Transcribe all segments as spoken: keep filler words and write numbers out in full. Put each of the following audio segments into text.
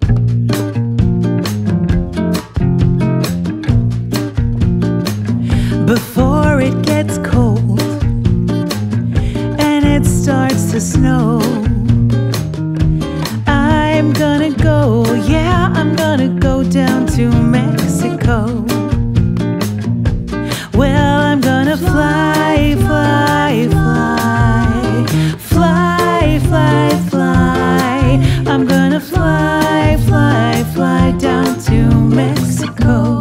Before it gets cold and it starts to snow, I'm gonna go, yeah, I'm gonna go down to Mexico. Well, I'm gonna fly, fly, fly, fly, fly, fly. I'm gonna fly, fly, fly down to Mexico.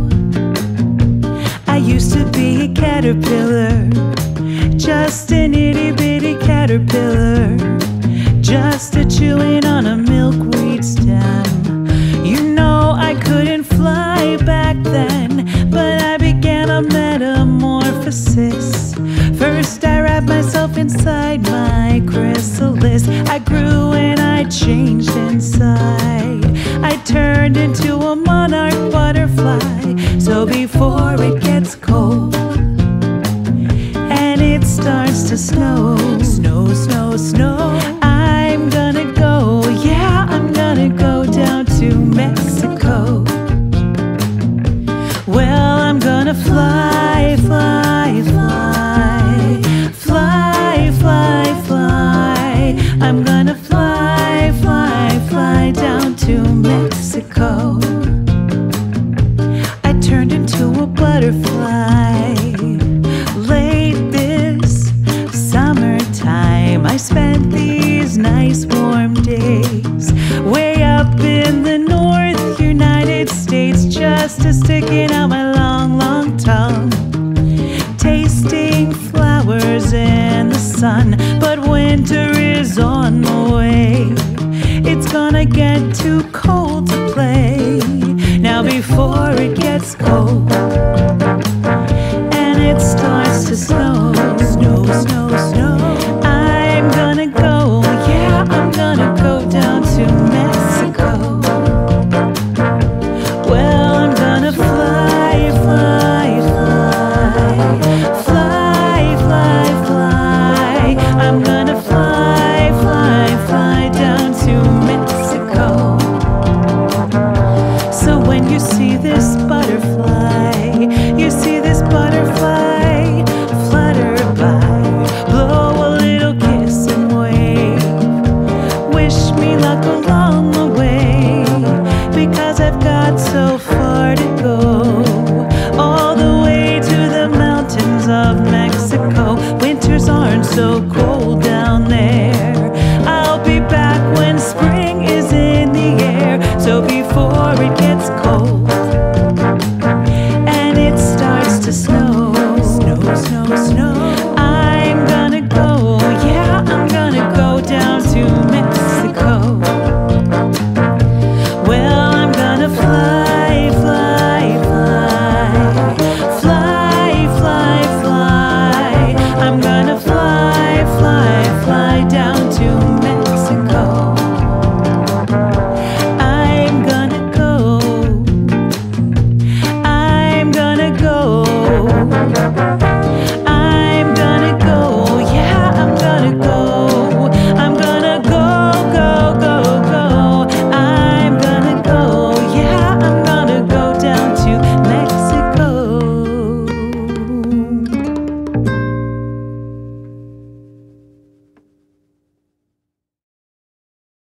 I used to be a caterpillar, just an itty bitty caterpillar, just a chewing on a milkweed stem. You know I couldn't fly back then, but I began a metamorphosis. First I wrapped myself inside my chrysalis. I grew and I changed inside. I turned into a monarch butterfly. So before it gets cold and it starts to snow, snow, snow, snow, I'm gonna go, yeah, I'm gonna go down to Mexico. Well, I'm gonna fly, fly, fly, fly, fly, fly. I'm gonna fly, fly, fly down to Mexico. I turned into a butterfly late this summertime. I spent these nice warm days way up in the North United States, just a sticking out my long, long tongue, tasting flowers in the sun. But winter is on the way, it's gonna get too cold to play. Now before it gets cold